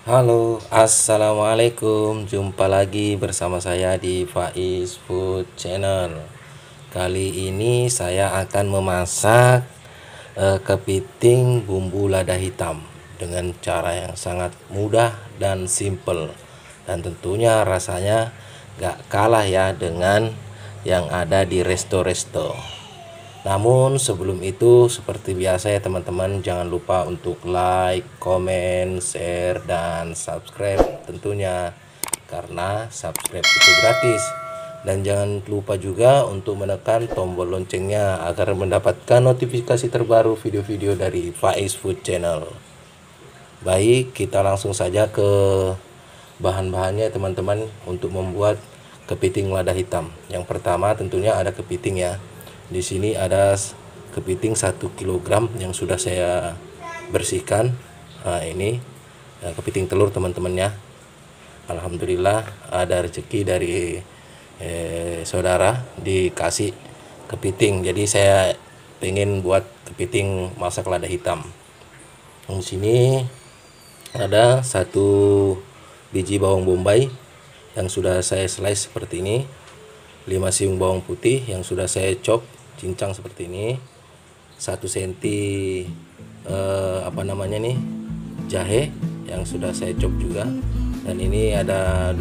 Halo, assalamualaikum. Jumpa lagi bersama saya di Faiz Food Channel. Kali ini saya akan memasak kepiting bumbu lada hitam dengan cara yang sangat mudah dan simple. Dan tentunya rasanya gak kalah ya dengan yang ada di resto-resto. Namun sebelum itu seperti biasa ya teman-teman, jangan lupa untuk like, comment, share, dan subscribe tentunya, karena subscribe itu gratis. Dan jangan lupa juga untuk menekan tombol loncengnya agar mendapatkan notifikasi terbaru video-video dari Faiz Food Channel. Baik, kita langsung saja ke bahan-bahannya teman-teman untuk membuat kepiting lada hitam. Yang pertama tentunya ada kepiting ya. Di sini ada kepiting 1 kg yang sudah saya bersihkan. Nah, ini kepiting telur teman-teman ya. Alhamdulillah ada rezeki dari saudara dikasih kepiting. Jadi saya pengen buat kepiting masak lada hitam. Di sini ada 1 biji bawang bombay yang sudah saya slice seperti ini, 5 siung bawang putih yang sudah saya chop cincang seperti ini, 1 cm jahe yang sudah saya chop juga, dan ini ada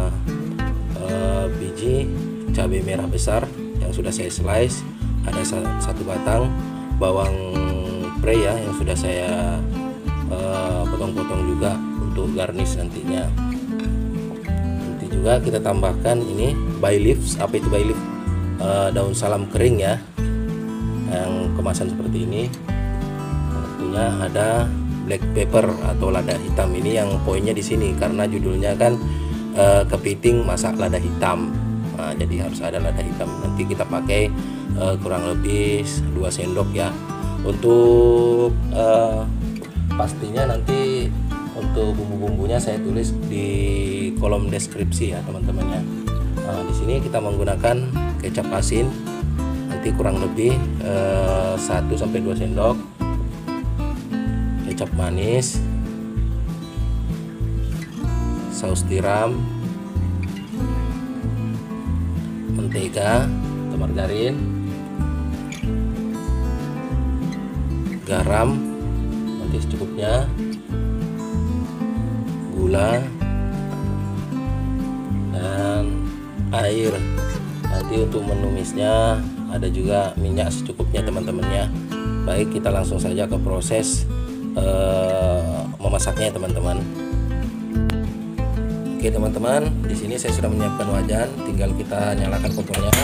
2 biji cabai merah besar yang sudah saya slice, ada 1 batang bawang pre ya yang sudah saya potong-potong juga untuk garnish nantinya. Nanti juga kita tambahkan ini bay leaves. Apa itu bay leaf? Daun salam kering ya, yang kemasan seperti ini. Tentunya ada black pepper atau lada hitam. Ini yang poinnya di sini karena judulnya kan kepiting masak lada hitam. Nah, jadi harus ada lada hitam. Nanti kita pakai kurang lebih 2 sendok ya. Untuk pastinya nanti untuk bumbu-bumbunya saya tulis di kolom deskripsi ya teman-teman ya. Nah, di sini kita menggunakan kecap asin, nanti kurang lebih 1-2 sendok, kecap manis, saus tiram, mentega atau margarin, garam nanti secukupnya, gula, dan air. Nanti untuk menumisnya ada juga minyak secukupnya teman-teman ya. Baik, kita langsung saja ke proses memasaknya teman-teman. Oke teman-teman, di sini saya sudah menyiapkan wajan, tinggal kita nyalakan kompornya.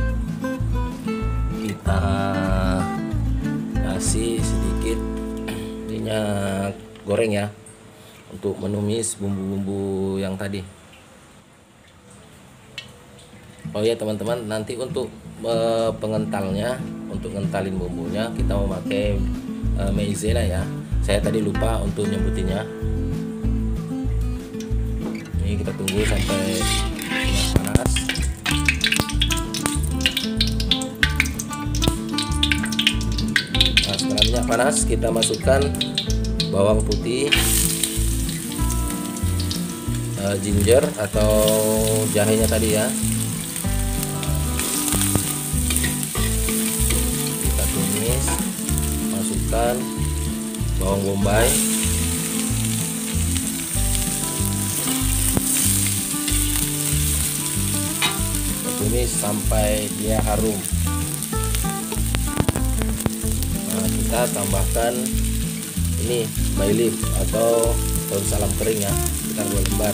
Kita kasih sedikit minyak goreng ya untuk menumis bumbu-bumbu yang tadi. Oh ya teman-teman, nanti untuk pengentalnya, untuk ngentalin bumbunya kita memakai maizena ya. Saya tadi lupa untuk nyebutinnya. Ini kita tunggu sampai minyak panas. Nah, setelah minyak panas kita masukkan bawang putih, ginger atau jahenya tadi ya. Kita tumis, masukkan bawang bombay, tumis sampai dia harum. Nah, kita tambahkan ini bay leaf atau daun salam kering ya, sekitar 2 lembar.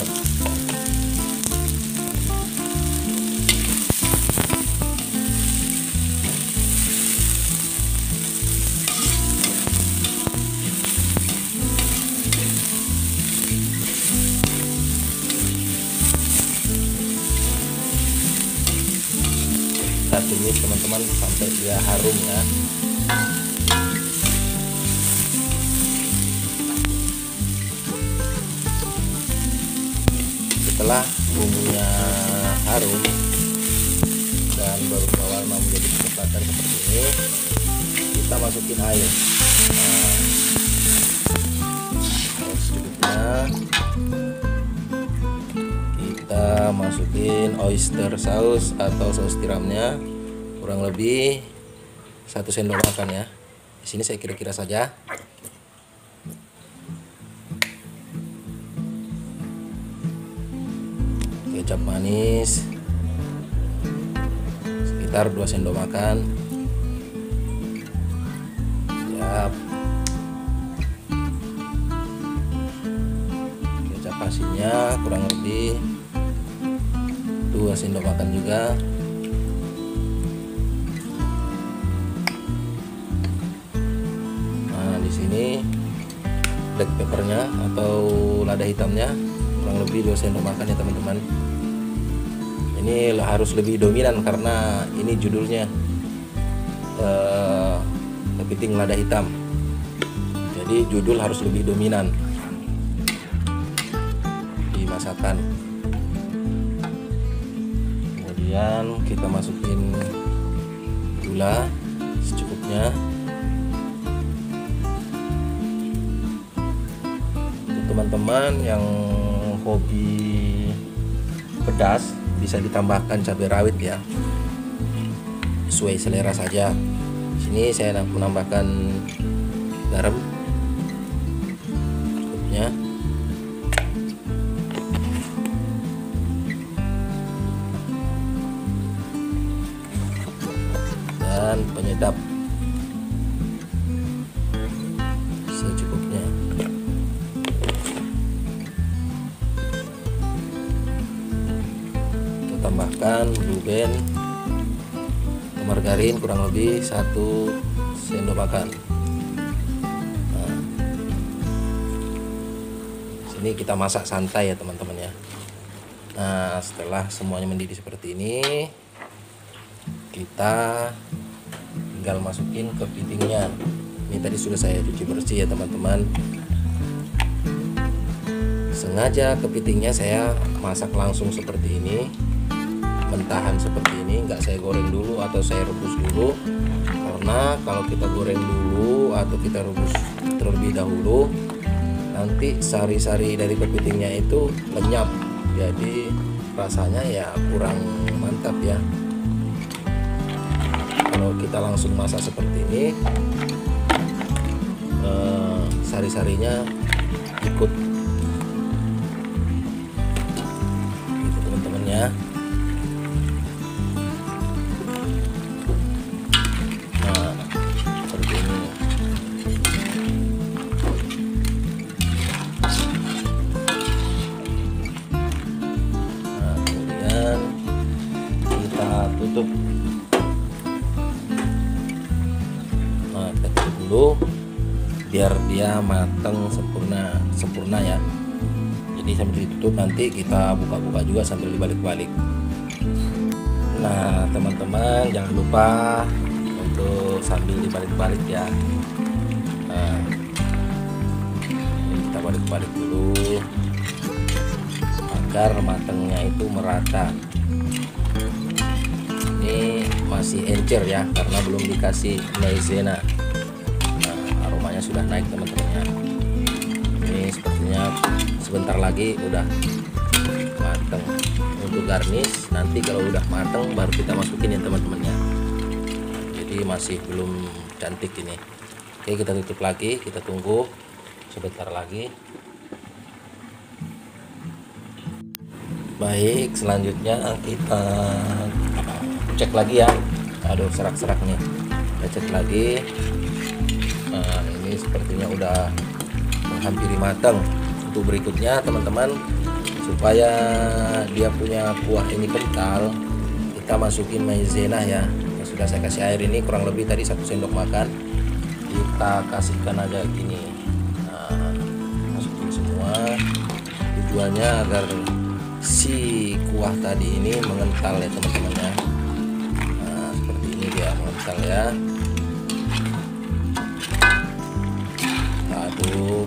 Kita tumis teman-teman sampai dia harum ya. Setelah bumbunya harum dan baru berwarna menjadi kecoklatan seperti ini, kita masukin air. Nah, secukupnya kita masukin oyster sauce atau saus tiramnya, kurang lebih 1 sendok makan ya. Di sini saya kira-kira saja. Kecap manis sekitar 2 sendok makan. Siap. Kecap asinnya kurang lebih 2 sendok makan juga. Nah, di sini black peppernya atau lada hitamnya kurang lebih 2 sendok makan ya teman-teman. Ini harus lebih dominan karena ini judulnya kepiting lada hitam. Jadi judul harus lebih dominan di masakan. Kemudian kita masukin gula secukupnya. Untuk teman-teman yang hobi pedas, bisa ditambahkan cabai rawit ya, sesuai selera saja. Sini saya menambahkan garam secukupnya, dan penyedap secukupnya. Tambahkan blue band atau margarin kurang lebih 1 sendok makan. Nah, sini kita masak santai ya teman-teman ya. Nah, setelah semuanya mendidih seperti ini, kita tinggal masukin kepitingnya. Ini tadi sudah saya cuci bersih ya teman-teman. Sengaja kepitingnya saya masak langsung seperti ini, mentahan seperti ini, nggak saya goreng dulu atau saya rebus dulu, karena kalau kita goreng dulu atau kita rebus terlebih dahulu, nanti sari-sari dari kepitingnya itu lenyap, jadi rasanya ya kurang mantap ya. Kalau kita langsung masak seperti ini, sari-sarinya ikut gitu teman-teman ya. Tutup. Nah, kita tutup dulu biar dia matang sempurna ya. Jadi sambil ditutup, nanti kita buka-buka juga sambil dibalik-balik. Nah teman-teman, jangan lupa untuk sambil dibalik-balik ya. Nah, ini kita balik-balik dulu agar matangnya itu merata. Ini masih encer ya, karena belum dikasih maizena. Nah, aromanya sudah naik teman-teman ya. Ini sepertinya sebentar lagi udah mateng. Untuk garnish nanti kalau udah mateng baru kita masukin ya teman-teman ya. Jadi masih belum cantik ini. Oke, kita tutup lagi, kita tunggu sebentar lagi. Baik, selanjutnya kita cek lagi ya. Aduh, serak-serak nih. Kita cek lagi. Nah, ini sepertinya udah hampiri matang. Untuk berikutnya teman-teman, supaya dia punya kuah ini kental, kita masukin maizena ya. Yang sudah saya kasih air ini kurang lebih tadi 1 sendok makan. Kita kasihkan aja gini. Nah, masukin semua. Tujuannya agar si kuah tadi ini mengental ya teman-teman ya. Dia mengental ya. Aduk.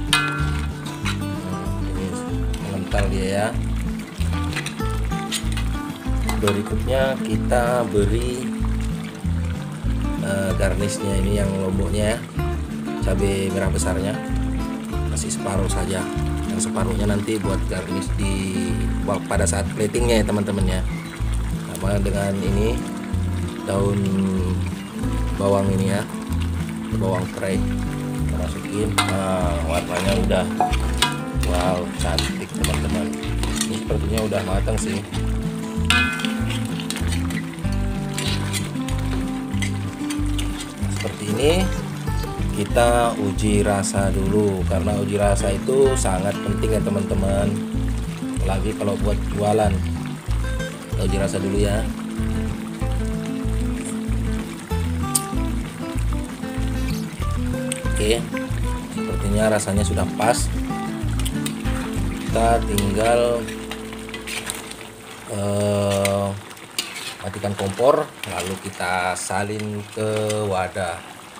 Ini mengental dia ya. Berikutnya kita beri garnishnya, ini yang lomboknya ya, cabai merah besarnya kasih separuh saja, yang separuhnya nanti buat garnish di pada saat platingnya ya teman-teman ya. Sama dengan ini daun bawang ini ya, bawang prei kita masukin. Nah, warnanya udah wow cantik teman-teman. Ini sepertinya udah matang sih. Seperti ini kita uji rasa dulu, karena uji rasa itu sangat penting ya teman-teman, apalagi kalau buat jualan. Kita uji rasa dulu ya. Oke, sepertinya rasanya sudah pas. Kita tinggal matikan kompor, lalu kita salin ke wadah.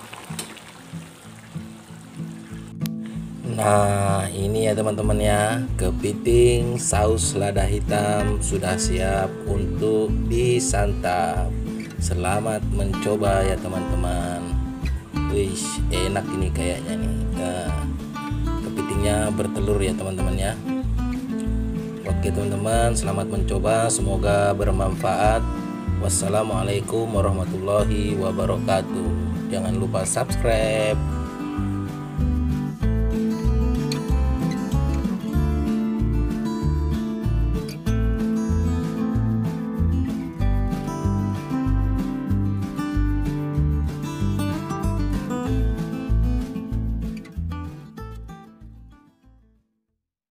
Nah, ini ya teman-teman ya, kepiting saus lada hitam sudah siap untuk disantap. Selamat mencoba ya teman-teman. Wih, enak ini kayaknya nih. Nah, kepitingnya bertelur ya teman-teman ya. Oke teman-teman, selamat mencoba, semoga bermanfaat. Wassalamualaikum warahmatullahi wabarakatuh. Jangan lupa subscribe.